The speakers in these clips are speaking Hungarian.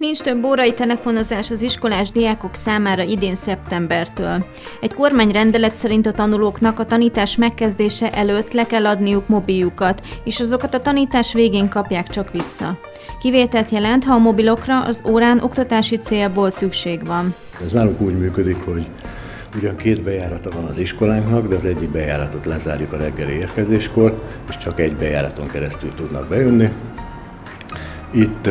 Nincs több órai telefonozás az iskolás diákok számára idén szeptembertől. Egy kormányrendelet szerint a tanulóknak a tanítás megkezdése előtt le kell adniuk mobiljukat, és azokat a tanítás végén kapják csak vissza. Kivételt jelent, ha a mobilokra az órán oktatási célból szükség van. Ez nálunk úgy működik, hogy ugyan 2 bejárata van az iskolánknak, de az egyik bejáratot lezárjuk a reggeli érkezéskor, és csak egy bejáraton keresztül tudnak bejönni. Itt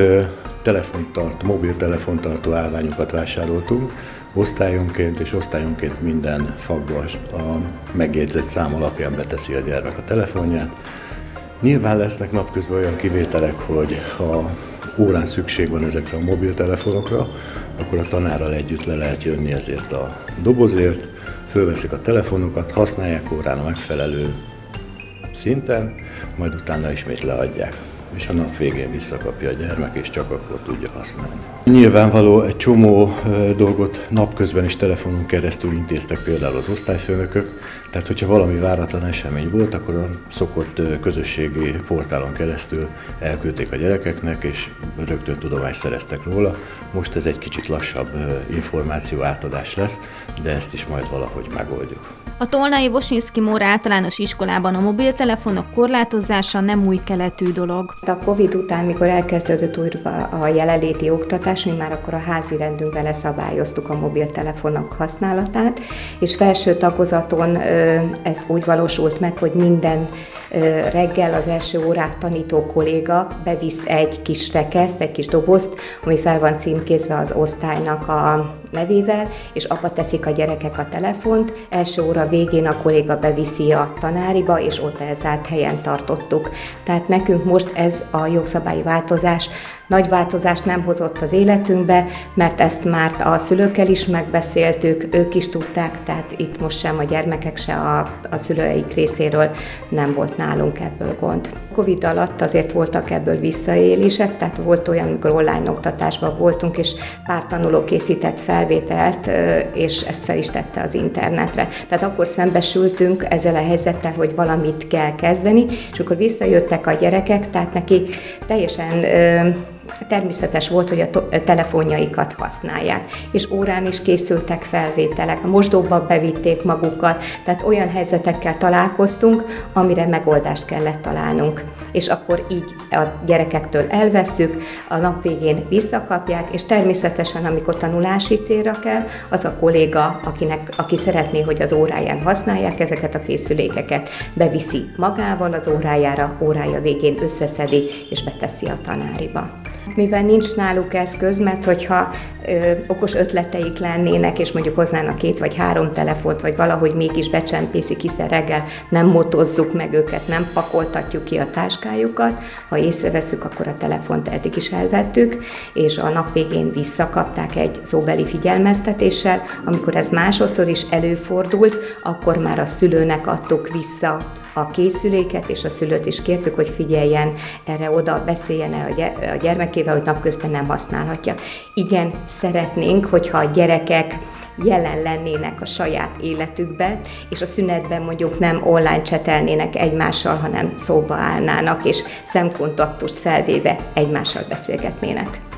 mobiltelefontartó állványokat vásároltunk, osztályonként és osztályonként minden fakba a megjegyzett szám alapján beteszi a gyermek a telefonját. Nyilván lesznek napközben olyan kivételek, hogy ha órán szükség van ezekre a mobiltelefonokra, akkor a tanárral együtt le lehet jönni ezért a dobozért, fölveszik a telefonokat, használják órán a megfelelő szinten, majd utána ismét leadják, és a nap végén visszakapja a gyermek, és csak akkor tudja használni. Nyilvánvaló, egy csomó dolgot napközben is telefonon keresztül intéztek például az osztályfőnökök, tehát hogyha valami váratlan esemény volt, akkor a szokott közösségi portálon keresztül elküldték a gyerekeknek, és rögtön tudomást szereztek róla. Most ez egy kicsit lassabb információ átadás lesz, de ezt is majd valahogy megoldjuk. A Tolnai Wosinski Móra általános iskolában a mobiltelefonok korlátozása nem új keletű dolog. A Covid után, mikor elkezdődött újra a jelenléti oktatás, mi már akkor a házi rendünkben leszabályoztuk a mobiltelefonok használatát, és felső tagozaton ez úgy valósult meg, hogy minden reggel az első órát tanító kolléga bevisz egy kis rekeszt, egy kis dobozt, ami fel van címkézve az osztálynak a nevével, és abba teszik a gyerekek a telefont. Első óra végén a kolléga beviszi a tanáriba, és ott elzárt helyen tartottuk. Tehát nekünk most ez a jogszabályi változás nagy változást nem hozott az életünkbe, mert ezt már a szülőkkel is megbeszéltük, ők is tudták, tehát itt most sem a gyermekek, se a szülőik részéről nem volt nálunk ebből gond. Covid alatt azért voltak ebből visszaélések, tehát volt olyan, amikor online oktatásban voltunk, és pár tanuló készített felvételt, és ezt fel is tette az internetre. Tehát akkor szembesültünk ezzel a helyzettel, hogy valamit kell kezdeni, és akkor visszajöttek a gyerekek, tehát nekik teljesen természetes volt, hogy a telefonjaikat használják, és órán is készültek felvételek, a mosdóba bevitték magukkal, tehát olyan helyzetekkel találkoztunk, amire megoldást kellett találnunk. És akkor így a gyerekektől elvesszük, a nap végén visszakapják, és természetesen, amikor tanulási célra kell, az a kolléga, aki szeretné, hogy az óráján használják ezeket a készülékeket, beviszi magával az órája végén összeszedi, és beteszi a tanáriba. Mivel nincs náluk eszköz, mert hogyha okos ötleteik lennének, és mondjuk hoznának 2 vagy 3 telefont, vagy valahogy mégis becsempészik, hiszen reggel nem motozzuk meg őket, nem pakoltatjuk ki a táskájukat, ha észreveszünk, akkor a telefont eddig is elvettük, és a nap végén visszakapták egy szóbeli figyelmeztetéssel. Amikor ez másodszor is előfordult, akkor már a szülőnek adtuk vissza a készüléket, és a szülőt is kértük, hogy figyeljen erre oda, beszéljen el a gyermekével, hogy napközben nem használhatja. Igen, szeretnénk, hogyha a gyerekek jelen lennének a saját életükben, és a szünetben mondjuk nem online csetelnének egymással, hanem szóba állnának, és szemkontaktust felvéve egymással beszélgetnének.